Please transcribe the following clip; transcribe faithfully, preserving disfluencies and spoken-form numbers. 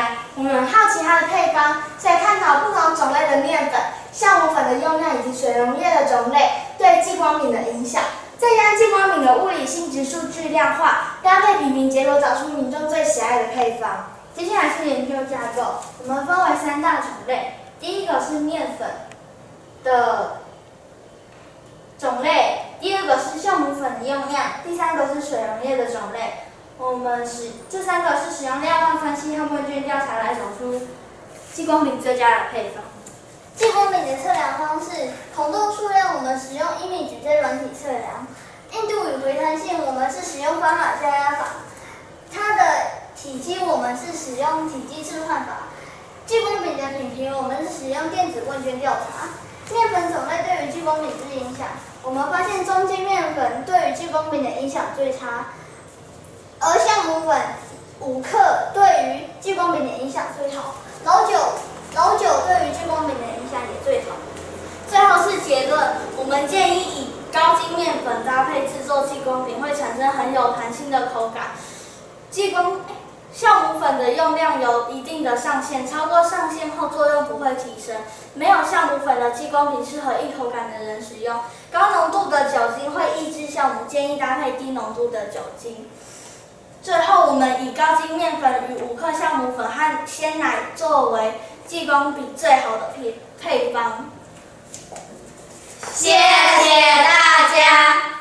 家，我们好奇它的配方，所以探讨不同种类的面粉、酵母粉的用量以及水溶液的种类对寄光饼的影响。再将寄光饼的物理性质数据量化，搭配比拼结果，找出民众最喜爱的配方。接下来是研究架构，我们分为三大种类。第一个是面粉的种类，第二个是酵母粉的用量，第三个是水溶液的种类。我们使这三个是使用量化分析和问卷调查来找出寄光饼最佳的配方。 寄光饼的测量方式，孔洞数量我们使用英米矩阵软体测量，硬度与回弹性我们是使用方法加压法，它的体积我们是使用体积置换法。寄光饼的品评我们是使用电子问卷调查。面粉种类对于寄光饼之影响，我们发现中筋面粉对于寄光饼的影响最差，而酵母粉五克对于寄光饼的影响最好，老酒老酒对于寄光饼的影响也最好。 最后是结论，我们建议以高筋面粉搭配制作寄光饼，会产生很有弹性的口感。寄光酵母粉的用量有一定的上限，超过上限后作用不会提升。没有酵母粉的寄光饼适合易口感的人使用。高浓度的酒精会抑制酵母，建议搭配低浓度的酒精。最后，我们以高筋面粉与五克酵母粉和鲜奶作为寄光饼最好的配配方。谢谢大家。